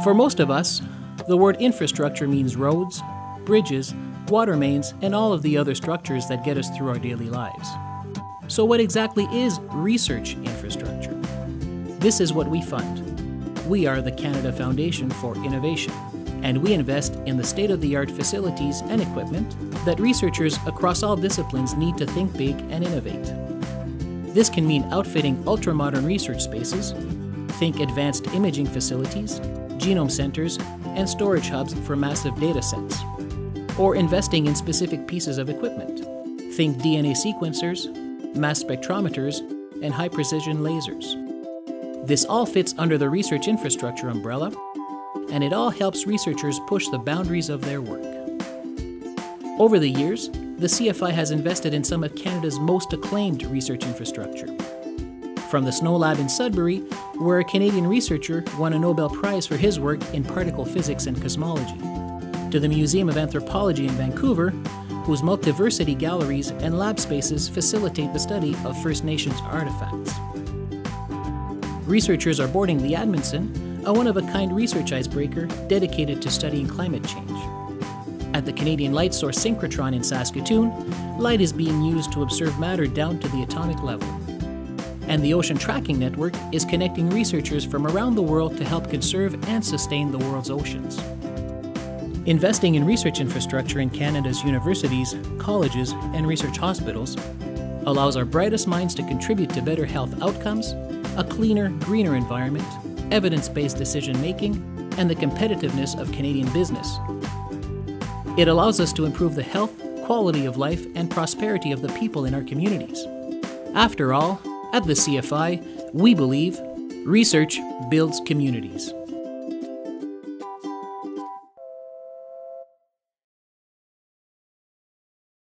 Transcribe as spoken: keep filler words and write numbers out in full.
For most of us, the word infrastructure means roads, bridges, water mains, and all of the other structures that get us through our daily lives. So what exactly is research infrastructure? This is what we fund. We are the Canada Foundation for Innovation, and we invest in the state-of-the-art facilities and equipment that researchers across all disciplines need to think big and innovate. This can mean outfitting ultra-modern research spaces, think advanced imaging facilities, genome centers, and storage hubs for massive data sets, or investing in specific pieces of equipment. Think D N A sequencers, mass spectrometers, and high-precision lasers. This all fits under the research infrastructure umbrella, and it all helps researchers push the boundaries of their work. Over the years, the C F I has invested in some of Canada's most acclaimed research infrastructure. From the Snow Lab in Sudbury, where a Canadian researcher won a Nobel Prize for his work in particle physics and cosmology, to the Museum of Anthropology in Vancouver, whose multiversity galleries and lab spaces facilitate the study of First Nations artifacts. Researchers are boarding the Admonson, a one-of-a-kind research icebreaker dedicated to studying climate change. At the Canadian Light Source Synchrotron in Saskatoon, light is being used to observe matter down to the atomic level. And the Ocean Tracking Network is connecting researchers from around the world to help conserve and sustain the world's oceans. Investing in research infrastructure in Canada's universities, colleges, and research hospitals allows our brightest minds to contribute to better health outcomes, a cleaner, greener environment, evidence-based decision-making, and the competitiveness of Canadian business. It allows us to improve the health, quality of life, and prosperity of the people in our communities. After all, at the C F I, we believe research builds communities.